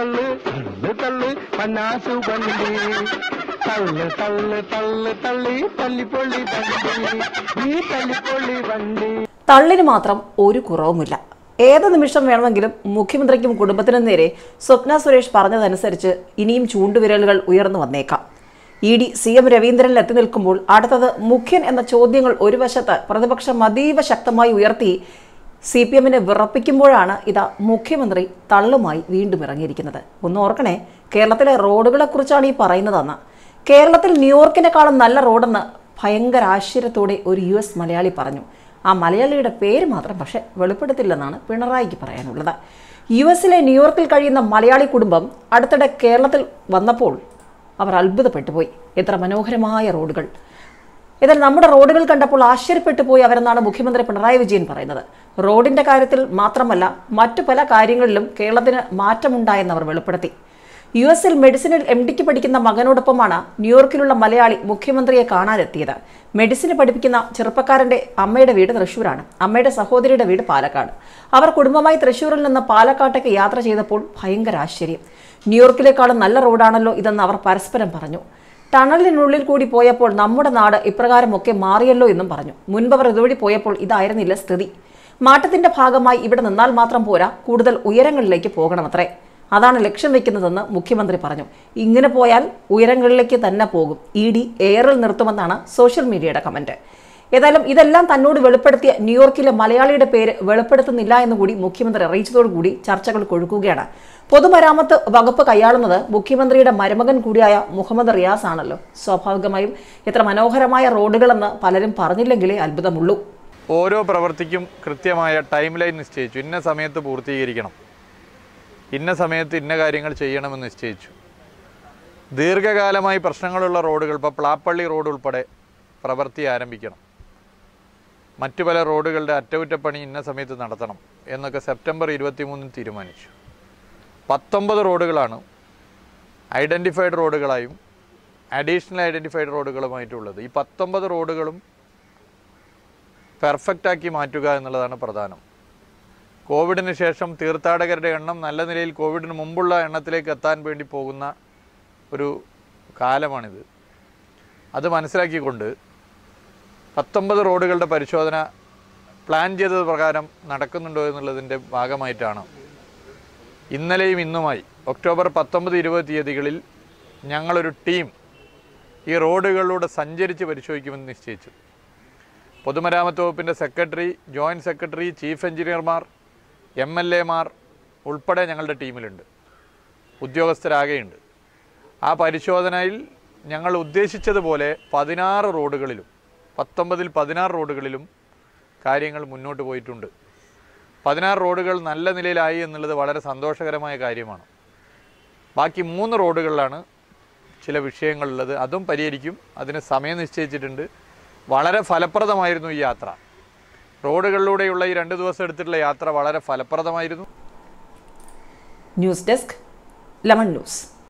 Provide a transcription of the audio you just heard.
തള്ളു തള്ളു തള്ളു പന്നാസു വണ്ടി തള്ളു തള്ളു തള്ളു തള്ളി തല്ലിപ്പൊള്ളി വണ്ടി ഈ തല്ലിപ്പൊള്ളി വണ്ടി. തള്ളിന് മാത്രം ഒരു കുറവുമില്ല. ഏത് നിമിഷം വേണമെങ്കിലും മുഖ്യമന്ത്രിക്കും കുടുംബത്തിനും നേരെ സ്വപ്ന സുരേഷ് പറഞ്ഞതനുസരിച്ച് ഇനിയും ചൂണ്ടുവിരലുകൾ ഉയർന്നു വന്നേക്കാം. ED CM രവീന്ദ്രനിൽ എത്തി നിൽക്കുമ്പോൾ അടുത്തത് മുഖ്യൻ എന്ന ചോദ്യങ്ങൾ ഒരു വശത്ത് പ്രതിപക്ഷം അതീവ ശക്തമായി ഉയർത്തി CPMനെ വിറപ്പിക്കുമ്പോഴാണ് ഇതാ മുഖ്യമന്ത്രി തള്ളുമായി വീണ്ടും ഇറങ്ങിയിരിക്കുന്നത്. ഒന്ന് ഓർക്കണേ, കേരളത്തിലെ റോഡുകളെക്കുറിച്ചാണ് ഈ പറയുന്നതെന്ന്. കേരളത്തിൽ ന്യൂയോർക്കിനെക്കാളും നല്ല റോഡെന്ന് ഭയങ്കര ആശ്ചര്യത്തോടെ ഒരു US മലയാളി പറഞ്ഞു. ആ മലയാളിയുടെ പേര് മാത്രം പക്ഷെ വെളിപ്പെടുത്തില്ലെന്നാണ് പിണറായിക്ക് പറയാനുള്ളത്. US ന്യൂയോർക്കിൽ കഴിയുന്ന മലയാളി കുടുംബം അടുത്തിടെ കേരളത്തിൽ വന്നപ്പോൾ അവർ അത്ഭുതപ്പെട്ടുപോയി. എത്ര മനോഹരമായ റോഡുകൾ! എന്നാൽ നമ്മുടെ റോഡുകൾ കണ്ടപ്പോൾ ആശ്ചര്യപ്പെട്ടു പോയി അവരെന്നാണ് മുഖ്യമന്ത്രി പിണറായി വിജയൻ പറയുന്നത്. റോഡിന്റെ കാര്യത്തിൽ മാത്രമല്ല മറ്റു പല കാര്യങ്ങളിലും കേരളത്തിന് മാറ്റമുണ്ടായെന്ന് അവർ വെളിപ്പെടുത്തി. US മെഡിസിനിൽ MDക്ക് പഠിക്കുന്ന മകനോടൊപ്പമാണ് ന്യൂയോർക്കിലുള്ള മലയാളി മുഖ്യമന്ത്രിയെ കാണാനെത്തിയത്. മെഡിസിന് പഠിപ്പിക്കുന്ന ചെറുപ്പക്കാരന്റെ അമ്മയുടെ വീട് തൃശ്ശൂരാണ്. അമ്മയുടെ സഹോദരിയുടെ വീട് പാലക്കാട്. അവർ കുടുംബമായി തൃശ്ശൂരിൽ നിന്ന് പാലക്കാട്ടേക്ക് യാത്ര ചെയ്തപ്പോൾ ഭയങ്കര ആശ്ചര്യം. ന്യൂയോർക്കിലേക്കാളും നല്ല റോഡാണല്ലോ ഇതെന്ന് അവർ പരസ്പരം പറഞ്ഞു. ടണലിനുള്ളിൽ കൂടി പോയപ്പോൾ നമ്മുടെ നാട് ഇപ്രകാരമൊക്കെ മാറിയല്ലോ എന്നും പറഞ്ഞു. മുൻപ് അവർ ഇതുവഴി പോയപ്പോൾ ഇതായിരുന്നില്ല സ്ഥിതി. മാറ്റത്തിന്റെ ഭാഗമായി ഇവിടെ നിന്നാൽ മാത്രം പോരാ, കൂടുതൽ ഉയരങ്ങളിലേക്ക് പോകണമത്രേ. അതാണ് ലക്ഷ്യം വെക്കുന്നതെന്ന് മുഖ്യമന്ത്രി പറഞ്ഞു. ഇങ്ങനെ പോയാൽ ഉയരങ്ങളിലേക്ക് തന്നെ പോകും. ED എയറിൽ നിർത്തുമെന്നാണ് സോഷ്യൽ മീഡിയയുടെ കമന്റ്. ഏതായാലും ഇതെല്ലാം തന്നോട് വെളിപ്പെടുത്തിയ ന്യൂയോർക്കിലെ മലയാളിയുടെ പേര് വെളിപ്പെടുത്തുന്നില്ല എന്നുകൂടി മുഖ്യമന്ത്രി അറിയിച്ചതോടുകൂടി ചർച്ചകൾ കൊഴുക്കുകയാണ്. പൊതുമരാമത്ത് വകുപ്പ് കൈയാളുന്നത് മുഖ്യമന്ത്രിയുടെ മരുമകൻ കൂടിയായ മുഹമ്മദ് റിയാസ് ആണല്ലോ. സ്വാഭാവികമായും എത്ര മനോഹരമായ റോഡുകളെന്ന് പലരും പറഞ്ഞില്ലെങ്കിലേ അത്ഭുതമുള്ളൂ. ഓരോ പ്രവൃത്തിക്കും കൃത്യമായ ടൈം ലൈൻ നിശ്ചയിച്ചു. ഇന്ന സമയത്ത് പൂർത്തീകരിക്കണം, ഇന്ന സമയത്ത് ഇന്ന കാര്യങ്ങൾ ചെയ്യണമെന്ന് നിശ്ചയിച്ചു. ദീർഘകാലമായി പ്രശ്നങ്ങളുള്ള റോഡുകൾ, ഇപ്പോൾ പ്ലാപ്പള്ളി റോഡ് ഉൾപ്പെടെ പ്രവൃത്തി ആരംഭിക്കണം. മറ്റു പല റോഡുകളുടെ അറ്റകുറ്റപ്പണി ഇന്ന സമയത്ത് നടത്തണം എന്നൊക്കെ സെപ്റ്റംബർ 23 തീരുമാനിച്ചു. 19 റോഡുകളാണ് ഐഡൻറ്റിഫൈഡ് റോഡുകളായും അഡീഷണൽ ഐഡൻറ്റിഫൈഡ് റോഡുകളുമായിട്ടുള്ളത്. ഈ 19 റോഡുകളും പെർഫെക്റ്റാക്കി മാറ്റുക എന്നുള്ളതാണ് പ്രധാനം. കോവിഡിന് ശേഷം തീർത്ഥാടകരുടെ എണ്ണം നല്ല നിലയിൽ കോവിഡിന് മുമ്പുള്ള എണ്ണത്തിലേക്ക് എത്താൻ വേണ്ടി പോകുന്ന ഒരു കാലമാണിത്. അത് മനസ്സിലാക്കിക്കൊണ്ട് 19 റോഡുകളുടെ പരിശോധന പ്ലാൻ ചെയ്തത് പ്രകാരം നടക്കുന്നുണ്ടോ എന്നുള്ളതിൻ്റെ ഭാഗമായിട്ടാണ് ഇന്നലെയും ഇന്നുമായി ഒക്ടോബർ 19, 20 തീയതികളിൽ ഞങ്ങളൊരു ടീം ഈ റോഡുകളിലൂടെ സഞ്ചരിച്ച് പരിശോധിക്കുമെന്ന് നിശ്ചയിച്ചു. പൊതുമരാമത്ത് വകുപ്പിൻ്റെ സെക്രട്ടറി, ജോയിൻറ്റ് സെക്രട്ടറി, ചീഫ് എഞ്ചിനീയർമാർ, MLAമാർ ഉൾപ്പെടെ ഞങ്ങളുടെ ടീമിലുണ്ട്. ഉദ്യോഗസ്ഥരാകെയുണ്ട്. ആ പരിശോധനയിൽ ഞങ്ങൾ ഉദ്ദേശിച്ചതുപോലെ 16 റോഡുകളിലും 19ൽ 16 റോഡുകളിലും കാര്യങ്ങൾ മുന്നോട്ട് പോയിട്ടുണ്ട്. 16 റോഡുകൾ നല്ല നിലയിലായി എന്നുള്ളത് വളരെ സന്തോഷകരമായ കാര്യമാണ്. ബാക്കി 3 റോഡുകളിലാണ് ചില വിഷയങ്ങളുള്ളത്. അതും പരിഹരിക്കും. അതിന് സമയം നിശ്ചയിച്ചിട്ടുണ്ട്. വളരെ ഫലപ്രദമായിരുന്നു ഈ യാത്ര. റോഡുകളിലൂടെയുള്ള ഈ 2 ദിവസം എടുത്തിട്ടുള്ള യാത്ര വളരെ ഫലപ്രദമായിരുന്നു. News desk, Lemon news.